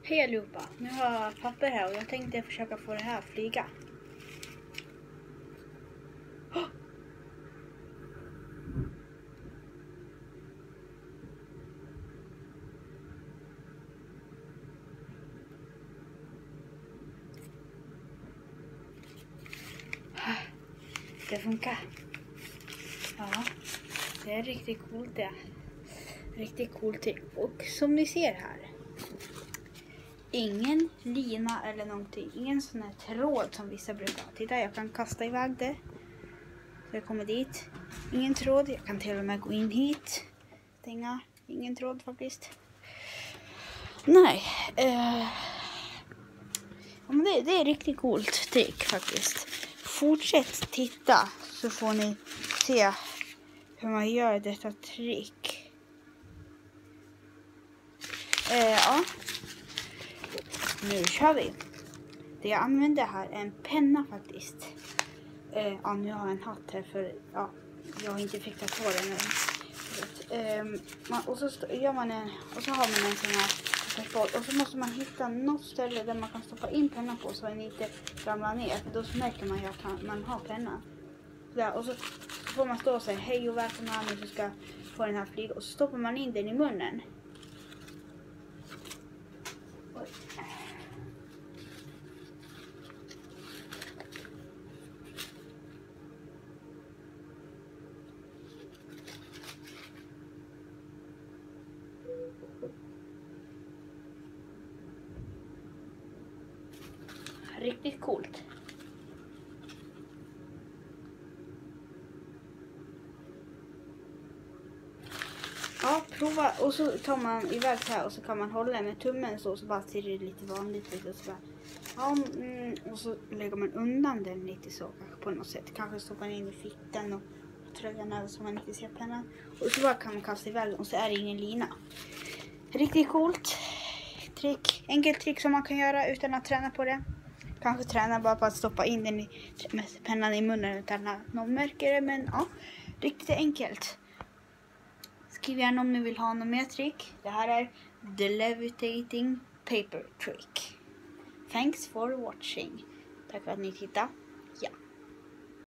Hej allihopa, nu har jag papper här och jag tänkte försöka få det här att flyga. Oh! Det funkar. Ja, det är riktigt coolt det. Riktigt coolt. Och som ni ser här. Ingen lina eller någonting. Ingen sån här tråd som vissa brukar ha. Titta, jag kan kasta iväg det. Så jag kommer dit. Ingen tråd. Jag kan till och med gå in hit. Stänga. Ingen tråd faktiskt. Nej. Men det är riktigt coolt trick faktiskt. Fortsätt titta så får ni se hur man gör detta trick. Ja. Nu kör vi. Det jag använder här är en penna faktiskt. Ja, nu har jag en hatt här för jag har inte fixat på den. Och så gör man och så har man en sån här pappersboll. Och så måste man hitta något ställe där man kan stoppa in pennan på så den inte ramlar ner. För då märker man ju att man har pennan. Där, och så får man stå och säga hej och välkomna nu så ska få den här flyga. Och så stoppar man in den i munnen. Oj. Riktigt coolt. Ja, prova. Och så tar man iväg så här och så kan man hålla med tummen så bara ser det lite vanligt ut. Och så, och så lägger man undan den lite så kanske på något sätt. Kanske stoppar man in i fickan och tröjan över så man inte ser pennan. Och så bara kan man kasta iväg och så är det ingen lina. Riktigt coolt trick. Enkelt trick som man kan göra utan att träna på det. Kanske träna bara på att stoppa in den med pennan i munnen utan att någon märker det. Men ja, riktigt enkelt. Skriv gärna om ni vill ha någon mer trick. Det här är the Levitating paper trick. Thanks for watching. Tack för att ni tittade.